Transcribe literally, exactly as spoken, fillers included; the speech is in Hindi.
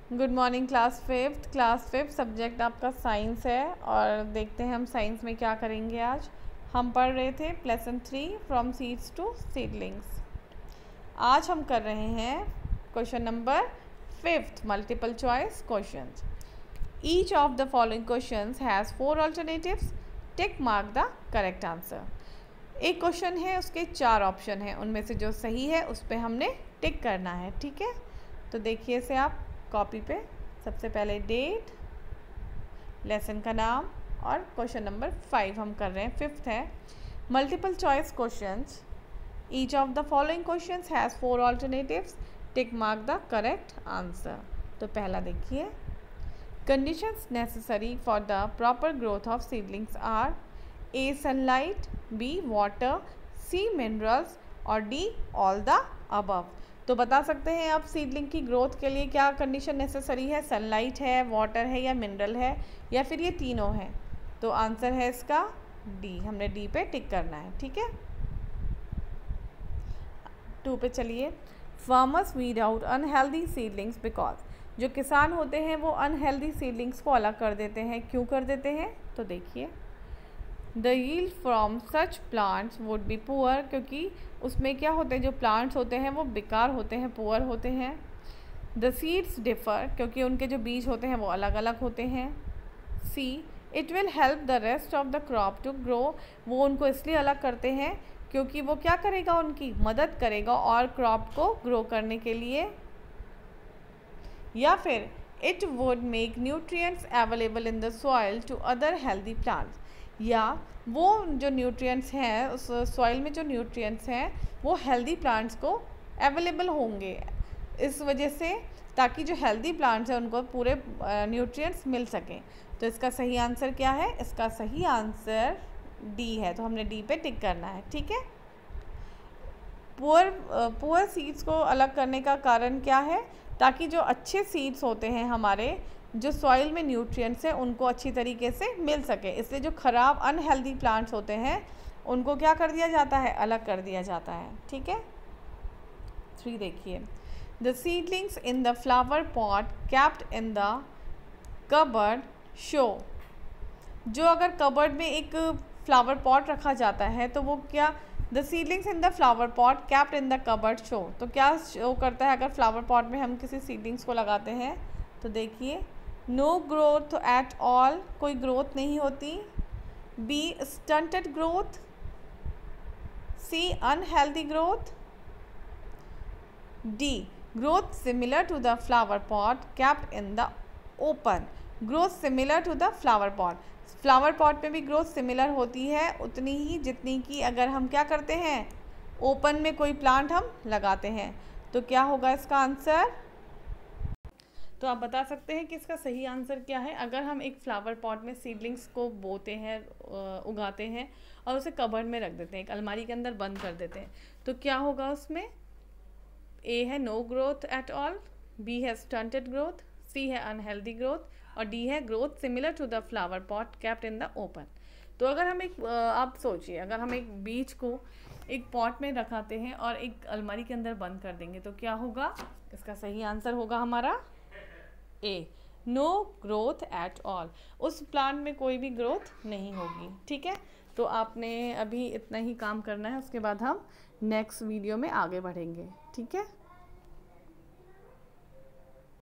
Good morning class fifth. Class fifth subject आपका साइंस है और देखते हैं हम साइंस में क्या करेंगे। आज हम पढ़ रहे थे lesson three from seeds to seedlings. आज हम कर रहे हैं question number fifth, multiple choice question. Each of the following question has four alternatives, tick mark the correct answer. एक क्वेश्चन है, उसके चार ऑप्शन हैं, उनमें से जो सही है उस पर हमने टिक करना है। ठीक है, तो देखिए इसे आप कॉपी पे। सबसे पहले डेट, लेसन का नाम और क्वेश्चन नंबर फाइव हम कर रहे हैं, फिफ्थ है multiple choice questions. Each of the following questions has four alternatives, tick mark the correct answer. तो पहला देखिए, conditions necessary for the proper growth of seedlings are A sunlight, B water, C minerals और डी ऑल द अबव। तो बता सकते हैं आप सीडलिंग की ग्रोथ के लिए क्या कंडीशन नेसेसरी है, सनलाइट है, वाटर है या मिनरल है या फिर ये तीनों है। तो आंसर है इसका डी, हमने डी पे टिक करना है। ठीक है, टू पे चलिए। Farmers weed out unhealthy seedlings because. जो किसान होते हैं वो अनहेल्दी सीडलिंग्स को अलग कर देते हैं। क्यों कर देते हैं, तो देखिए, the yield from such plants would be poor, क्योंकि उसमें क्या होते हैं, जो प्लांट्स होते हैं वो बेकार होते हैं, पुअर होते हैं। द सीड्स डिफर, क्योंकि उनके जो बीज होते हैं वो अलग अलग होते हैं। C, it will help the rest of the crop to grow, वो उनको इसलिए अलग करते हैं क्योंकि वो क्या करेगा, उनकी मदद करेगा और क्रॉप को ग्रो करने के लिए। या फिर it would make nutrients available in the soil to other healthy plants, या वो जो न्यूट्रिएंट्स हैं उस सॉइल में, जो न्यूट्रिएंट्स हैं वो हेल्दी प्लांट्स को अवेलेबल होंगे इस वजह से, ताकि जो हेल्दी प्लांट्स हैं उनको पूरे न्यूट्रिएंट्स मिल सकें। तो इसका सही आंसर क्या है, इसका सही आंसर डी है, तो हमने डी पे टिक करना है। ठीक है, पुअर पुअर सीड्स को अलग करने का कारण क्या है, ताकि जो अच्छे सीड्स होते हैं हमारे, जो सॉइल में न्यूट्रिएंट्स हैं उनको अच्छी तरीके से मिल सके, इसलिए जो ख़राब अनहेल्दी प्लांट्स होते हैं उनको क्या कर दिया जाता है, अलग कर दिया जाता है। ठीक है, थ्री देखिए, the seedlings in the flower pot capped in the cupboard show. जो अगर कबर्ड में एक फ्लावर पॉट रखा जाता है तो वो क्या, the seedlings in the flower pot capped in the cupboard show, तो क्या शो करता है, अगर फ्लावर पॉट में हम किसी सीडलिंग्स को लगाते हैं तो देखिए, नो ग्रोथ एट ऑल, कोई ग्रोथ नहीं होती। B, stunted growth. C, unhealthy growth. D, growth similar to the flower pot capped in the open, growth similar to the flower pot. Flower pot में भी ग्रोथ सिमिलर होती है उतनी ही जितनी कि अगर हम क्या करते हैं, ओपन में कोई प्लांट हम लगाते हैं। तो क्या होगा इसका आंसर, तो आप बता सकते हैं कि इसका सही आंसर क्या है। अगर हम एक फ्लावर पॉट में सीडलिंग्स को बोते हैं, उगाते हैं और उसे कबर्ड में रख देते हैं, एक अलमारी के अंदर बंद कर देते हैं, तो क्या होगा उसमें, ए है no growth at all, B है स्टंटेड ग्रोथ, सी है अनहेल्दी ग्रोथ और डी है growth similar to the flower pot capped in the open. तो अगर हम एक, आप सोचिए, अगर हम एक बीज को एक पॉट में रखाते हैं और एक अलमारी के अंदर बंद कर देंगे तो क्या होगा, इसका सही आंसर होगा हमारा A, no growth at all, उस प्लांट में कोई भी ग्रोथ नहीं होगी। ठीक है, तो आपने अभी इतना ही काम करना है, उसके बाद हम नेक्स्ट वीडियो में आगे बढ़ेंगे। ठीक है।